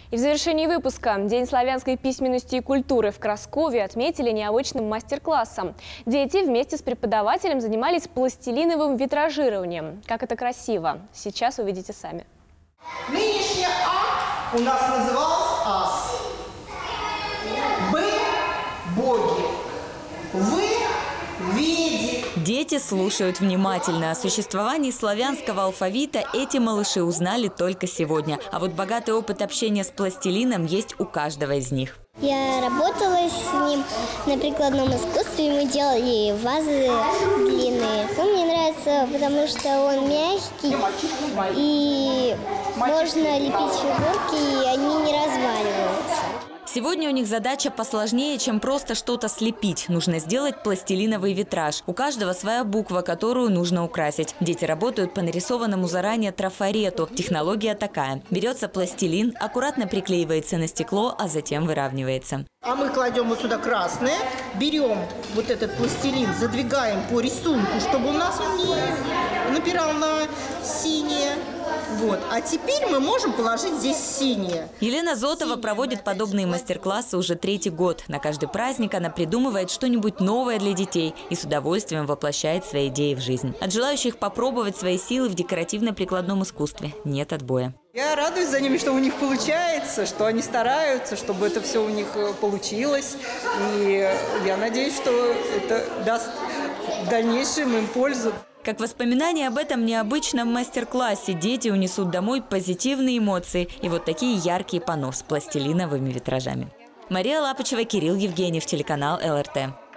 И в завершении выпуска День славянской письменности и культуры в Краскове отметили необычным мастер-классом. Дети вместе с преподавателем занимались пластилиновым витражированием. Как это красиво! Сейчас увидите сами. Нынешний А у нас назывался ас. Б – боги. Вы – веди. Дети слушают внимательно. О существовании славянского алфавита эти малыши узнали только сегодня. А вот богатый опыт общения с пластилином есть у каждого из них. Я работала с ним на прикладном искусстве, мы делали вазы длинные. Он мне нравится, потому что он мягкий, и можно лепить фигурки, и они не разваливаются. Сегодня у них задача посложнее, чем просто что-то слепить. Нужно сделать пластилиновый витраж. У каждого своя буква, которую нужно украсить. Дети работают по нарисованному заранее трафарету. Технология такая. Берется пластилин, аккуратно приклеивается на стекло, а затем выравнивается. А мы кладем вот сюда красное, берем вот этот пластилин, задвигаем по рисунку, чтобы у нас он не напирал на синее. Вот. А теперь мы можем положить здесь синее. Елена Зотова проводит подобные мастер-классы уже 3-й год. На каждый праздник она придумывает что-нибудь новое для детей и с удовольствием воплощает свои идеи в жизнь. От желающих попробовать свои силы в декоративно-прикладном искусстве нет отбоя. Я радуюсь за ними, что у них получается, что они стараются, чтобы это все у них получилось. И я надеюсь, что это даст в дальнейшем им пользу. Как воспоминание об этом необычном мастер-классе дети унесут домой позитивные эмоции и вот такие яркие панно с пластилиновыми витражами. Мария Лапочева, Кирилл Евгеньев, телеканал ЛРТ.